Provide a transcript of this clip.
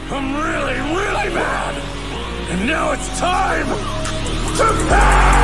I'm really, really mad! And now it's time to pay!